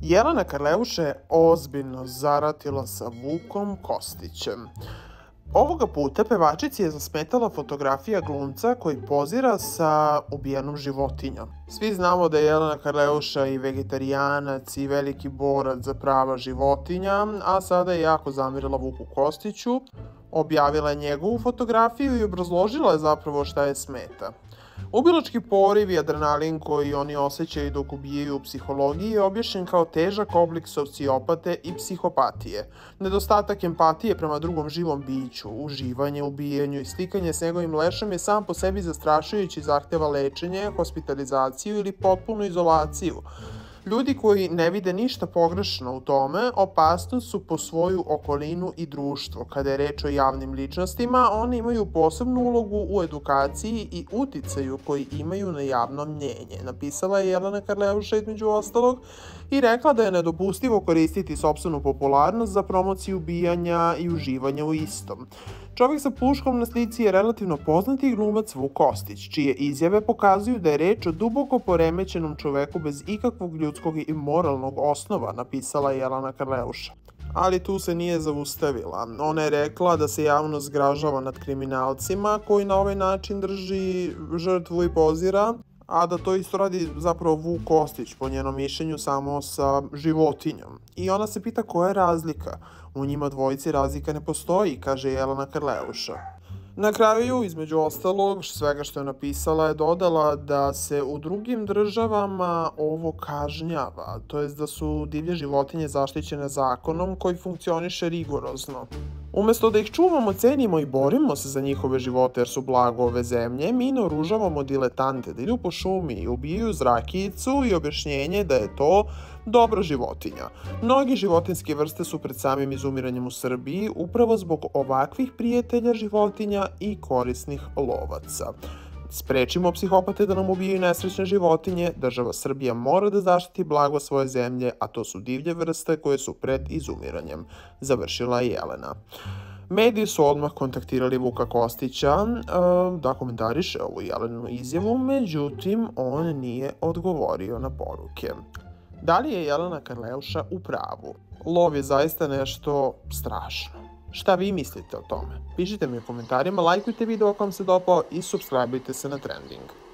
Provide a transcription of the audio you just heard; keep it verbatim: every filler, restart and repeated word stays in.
Jelena Karleuša je ozbiljno zaratila sa Vukom Kostićem. Ovoga puta pevačici je zasmetala fotografija glumca koji pozira sa ubijenom životinjom. Svi znamo da je Jelena Karleuša i vegetarijanac i veliki borac za prava životinja, a sada je jako zamirila Vuku Kostiću, objavila je njegovu fotografiju i obrazložila je zapravo šta je smeta. Ubilački poriv i adrenalin koji oni osjećaju dok ubijaju u psihologiji je objašnjen kao težak oblik sociopate i psihopatije. Nedostatak empatije prema drugom živom biću, uživanje u ubijanju i slikanje s njegovim lešom je sam po sebi zastrašujući i zahteva lečenje, hospitalizaciju ili potpunu izolaciju. Ljudi koji ne vide ništa pogrešno u tome, opasnost su po svoju okolinu i društvo. Kada je reč o javnim ličnostima, oni imaju posebnu ulogu u edukaciji i uticaju koji imaju na javno mnjenje. Napisala je Jelena Karleuša između ostalog i rekla da je nedopustivo koristiti sopstvenu popularnost za promociju ubijanja i uživanja u istom. Čovjek sa puškom na slici je relativno poznati glumac Vuk Kostić, čije izjave pokazuju da je reč o duboko poremećenom čoveku bez ikakvog ljudskog i moralnog osnova, napisala je Jelena Karleuša. Ali tu se nije zaustavila. Ona je rekla da se javno zgražava nad kriminalcima koji na ovaj način drži žrtvu i pozira, a da to isto radi zapravo Vuk Kostić, po njenom mišljenju, samo sa životinjom. I ona se pita koja je razlika. U njima dvojici razlika ne postoji, kaže Jelena Karleuša. Na kraju, između ostalog, svega što je napisala je dodala da se u drugim državama ovo kažnjava, to jest da su divlje životinje zaštićene zakonom koji funkcioniše rigorozno. Umesto da ih čuvamo, cenimo i borimo se za njihove živote jer su blago ove zemlje, mi naoružavamo diletante da idu po šumi i ubijaju zrakijicu i objašnjenje da je to dobra životinja. Mnogi životinjske vrste su pred samim izumiranjem u Srbiji upravo zbog ovakvih prijatelja životinja i korisnih lovaca. Sprečimo psihopate da nam ubijaju nesrećne životinje, država Srbija mora da zaštiti blago svoje zemlje, a to su divlje vrste koje su pred izumiranjem, završila je Jelena. Mediji su odmah kontaktirali Vuka Kostića da komentariše ovu Jelenu izjavu, međutim on nije odgovorio na poruke. Da li je Jelena Karleuša u pravu? Lov je zaista nešto strašno. Šta vi mislite o tome? Pišite mi u komentarima, lajkujte video ako vam se dopao i subscribeujte se na Trending.